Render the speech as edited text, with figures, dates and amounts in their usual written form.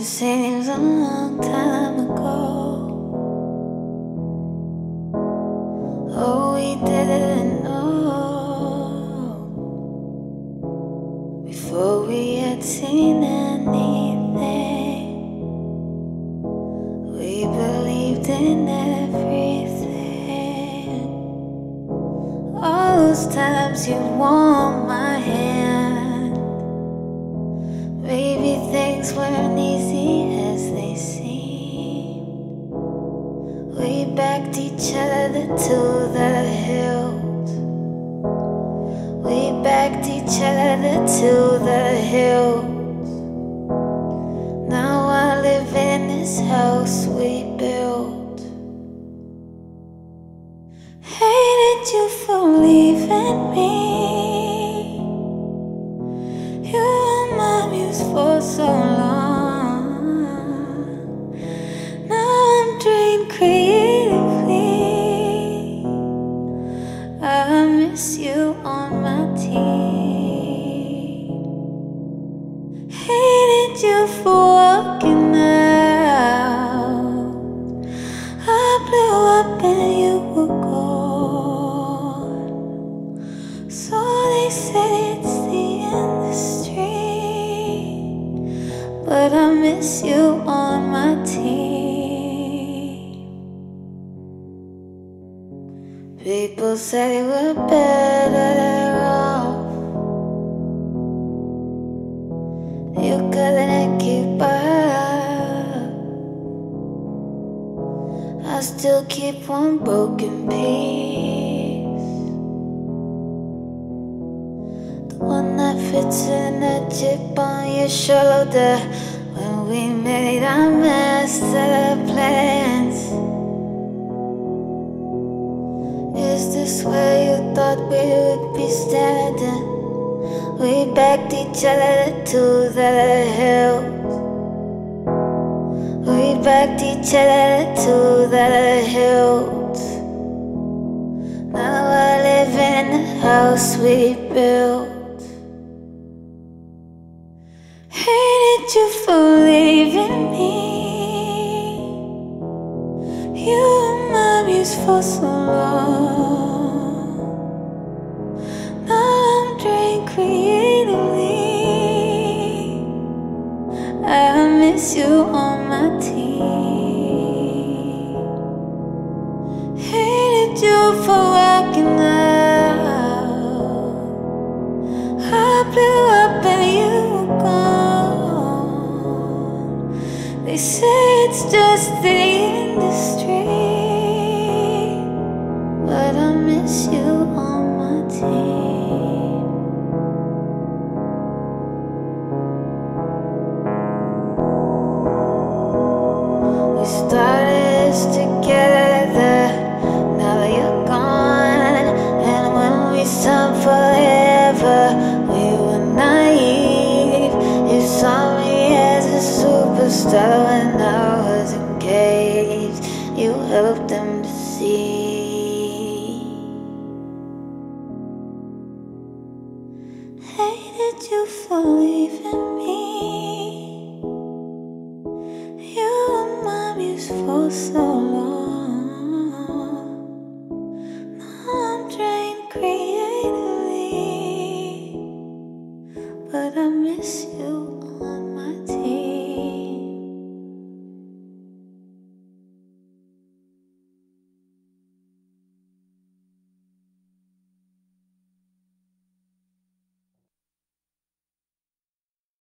it seems a long time ago. Oh, we didn't know before we had seen anything. We believed in everything. All those times you warmed my hand, maybe things weren't easy as they seemed. We backed each other to the hilt. We backed each other to the hilt. Now I live in this house we built. Hated you for leaving me. You were my muse for so long. Now I'm drained creatively. I miss you on my team. Hated you for walking out. I blew up and you were gone. So they said it's the industry, but I miss you on my team. People say we're better off. You couldn't keep up. I still keep one broken piece, the one that fits in that chip on your shoulder. When we made our master plans, is this where you thought we would be standing? We backed each other to the hilt. We backed each other to the hilt. Now I live in the house we built. Hated you for leaving me. You were my muse for so long. Now I'm drained creatively. I miss you on my team. Hated you for walking out. I blew up and you were gone. They say it's just the industry, but I miss you on my team. We started this together, now you're gone. And when we signed forever, we were naive. You saw me as a superstar when I was engaged. You helped them to see. Hated you for leaving me. You were my muse for so